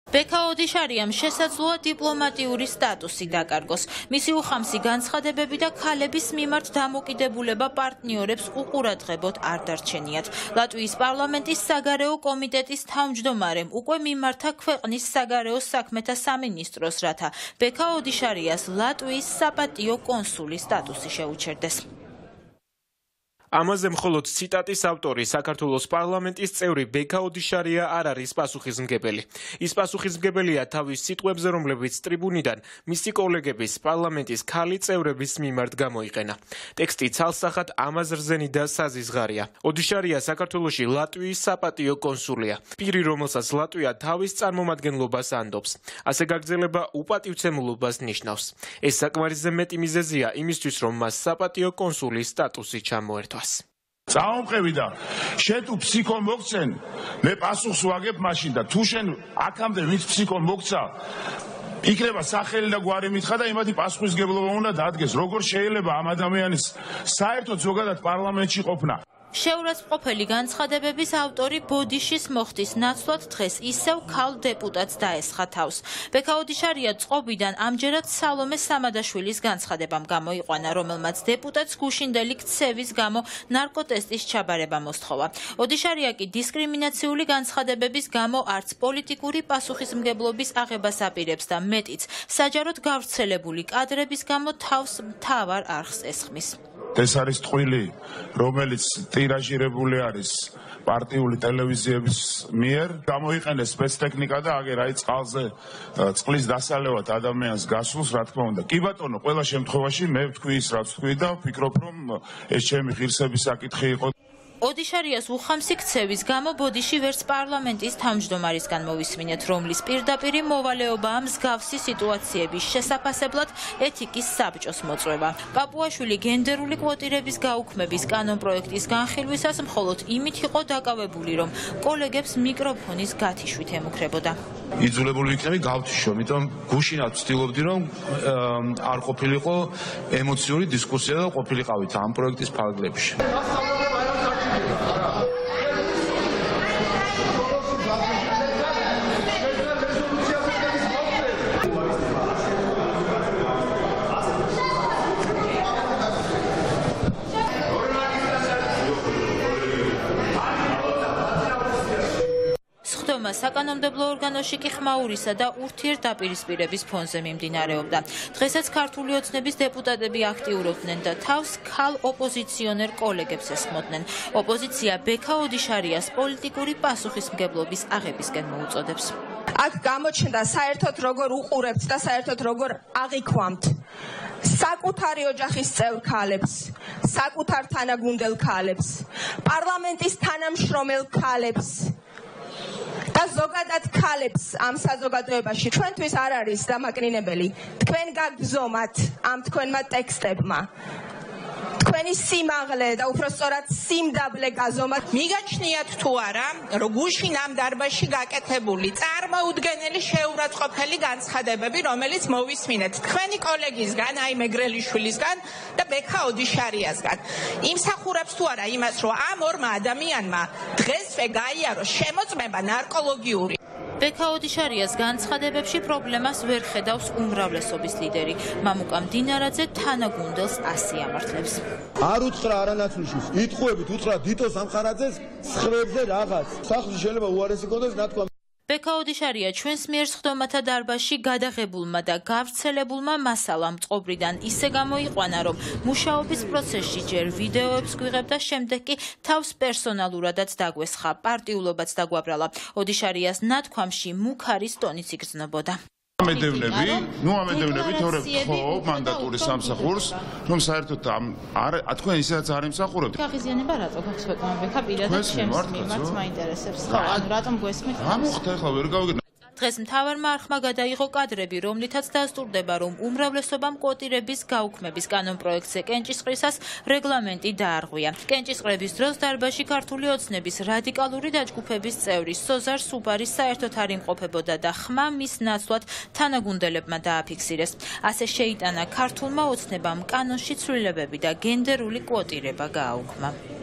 ბექა ოდიშარიამ შესაძლოა დიპლომატიური სტატუსი დაკარგოს. მისი უხამსი განცხადებები და ქალების მიმართ დამოკიდებულება პარტნიორებს უყურადღებოდ არ დარჩენიათ. ლატვიის პარლამენტის საგარეო კომიტეტის თავმჯდომარემ უკვე მიმართა ქვეყნის საგარეო საქმეთა სამინისტროს, რათა ბექა ოდიშარიას ლატვიის საპატიო კონსულის სტატუსი შეუჩერდეს. ამაზე მხოლოდ ციტატის ავტორი საქართველოს პარლამენტის წევრი ბექა ოდიშარია არ არის პასუხისმგებელი. ის პასუხისმგებელია თავის სიტყვებზე, რომლებიც ტრიბუნიდან მისი კოლეგების პარლამენტის ქალი წევრების მიმართ გამოიყენა. ტექსტი ცალსახად ამაზრზენი და საზიზღარია. ოდიშარია საქართველოში ლატვიის საპატიო კონსულია. პირი, რომელსაც ლატვია თავის წარმომადგენლობას ანდობს. ასე გაგრძელება უპატივცემულობას ნიშნავს. ეს საკმარისზე მეტი მიზეზია იმისთვის, რომ მას საპატიო კონსულის სტატუსი ჩამოერთვა. წავამყევი და შენ თუ ფსიქონ მოგცენ, მე პასუხს ვაგებ მაშინ და თუ შენ აქამდე ვინც ფსიქონ მოგცა, იქნება სახელი და გვარი მითხრა და იმათი პასუხისმგებლობა უნდა დადგეს. როგორ შეიძლება ამ ადამიანის საერთოდ ზოგადად პარლამენტში ყოფნა? შეურაცხმყოფელი განცხადებების ავტორი ბოდიშის მოხდის ნაცვლად დღეს ისევ ქალ დეპუტატს დაესხა თავს. ბექა ოდიშარია წყობიდან ამჯერად სალომე სამადაშვილის განცხადებამ გამოიყვანა, რომელმაც დეპუტატს გუშინდელი ქცევის გამო ნარკოტესტის ჩაბარება მოსთხოვა. ოდიშარია კი დისკრიმინაციული განცხადებების გამო არც პოლიტიკური პასუხისმგებლობის აღებას აპირებს და მეტიც, საჯაროდ გავრცელებული კადრების გამო თავს მთავარ არხს ესხმის. ეს არის ტყვილი, რომელიც ტირაჟირებული არის პარტიული ტელევიზიების მიერ. გამოიყენეს სპეცტექნიკა და აგერ აი წყალზე წყლის დასალევად ადამიანს გასულს, რა თქმა უნდა. კი ბატონო, ყველა შემთხვევაში მე ვთქვი ის, რაც ვთქვი და ვფიქრობ, რომ ეს ჩემი ღირსების საკითხი იყო. ოდიშარიას უხამსი ქცევის გამო ბოდიში ვერც პარლამენტის თავმჯდომარისგან მოვისმინეთ, რომლის პირდაპირი მოვალეობაა მსგავსი სიტუაციების შესაფასებლად ეთიკის საბჭოს მოწვევა. პაპუაშვილი გენდერული კვოტირების გაუქმების კანონპროექტის განხილვისას მხოლოდ იმით იყო დაკავებული, რომ კოლეგებს მიკროფონის გათიშვით ემუქრებოდა. იძულებული ვიქნები გავთიშო, იმიტომ გუშინად ვცდილობდი, რომ არ ყოფილიყო ემოციური დისკუსია და ყოფილიყავით ამ პროექტის ფარგლებში. სხდომა საკანონმდებლო ორგანოში კი ხმაურისა და ურთიერთდაპირისპირების ფონზე მიმდინარეობდა. დღესაც ქართული ოცნების დეპუტატები აქტიურობდნენ და თავს ქალ ოპოზიციონერ კოლეგებს ესხმოდნენ. ოპოზიცია ბექა ოდიშარიას პოლიტიკური პასუხისმგებლობის აღებისკენ მოუწოდებს. აქ გამოჩნდა საერთოდ როგორ უყურებთ და საერთოდ როგორ აღიქვამთ საკუთარი ოჯახის წევრ ქალებს, საკუთარ თანაგუნდელ ქალებს, პარლამენტის თანამშრომელ ქალებს და ზოგადად ქალებს ამ საზოგადოებაში. ჩვენთვის არ არის დამაკნინებელი თქვენ გაგზომათ ამ თქვენმა ტექსტებმა. თქვენი სიმაღლე და უпростоრად სიმდაბლე გაზომათ. მიგაჩნიათ თუ არა, რომ გუშინ ამ დარბაზში გაკეთებული წარმოუდგენელი შეურაცხყოფელი განცხადებები, რომელიც მოვისმინეთ თქვენი კოლეგისგან, აი მეგრელიშვილისგან და ბექა ოდიშარიასგან, იმსახურებს თუ არა იმას, რომ ამ ორმა ადამიანმა დღესვე გაიაროს შემოწმება ნარკოლოგიური. ბექა ოდიშარიას განცხადებებში პრობლემას ვერ ხედავს უმრავლესობის ლიდერი. მამუკა მდინარაძე თანაგუნდელს ასე ამართლებს. არ უთხრა არანაცვლიშვილს, იტყუებით უთხრა დიტო სამხარაძეს სხვრებზე რაღაც. სახლში შეიძლება უარესი კონდეს, ნათქვა. ბექა ოდიშარია ჩვენს მიერ სხდომათა დარბაზში გადაღებულმა და გავრცელებულმა მასალამ წყობრიდან ისე გამოიყვანა, რომ მუშაობის პროცესში ჯერ ვიდეოებს გვიღებდა, შემდეგ კი თავს პერსონალურადაც დაგვესხა, პარტიულობაც დაგვაბრალა. ოდიშარიას ნათქვამში მუქარის ტონიც იგრძნობოდა. ამედევნები თორემ ხო მანდატურის სამსახურს, რომ საერთოდ თქვენ ისედაც არ იმსახურებთ. გაღიზიანება რატო გაქვს ბატონო ბექა პირადად ჩემს მიმართ მაინტერესებს. ხო, ანუ რატომ გვესმით? ამოხდა ახლა ვერ გავიგე. დღეს მთავარმა არხმა გადაიღო კადრები, რომლითაც დასტურდება, რომ უმრავლესობამ კვოტირების გაუქმების კანონპროექტზე კენჭისყრისას რეგლამენტი დაარღვია. კენჭისყრების დროს დარბაზში ქართული ოცნების რადიკალური დაჯგუფების წევრი სოზარ სუბარის საერთოდ არ იმყოფებოდა და ხმა მის ნაცვლად თანაგუნდელებმა დააფიქსირეს. ასე შეიტანა ქართულმა ოცნებამ კანონში ცვლილებები და გენდერული კვოტირება გააუქმა.